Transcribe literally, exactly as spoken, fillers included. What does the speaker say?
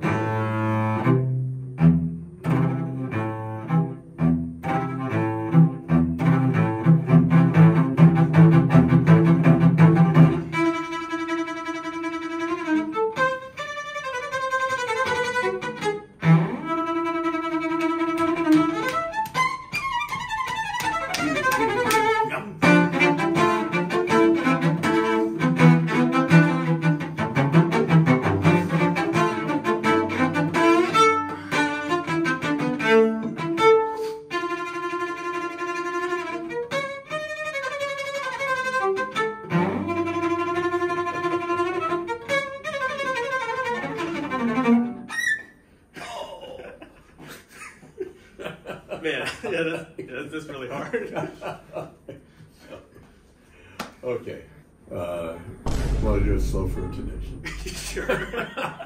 Man, yeah, that's, yeah, that's really hard. Okay. Uh, want to do a slow for intonation? Sure.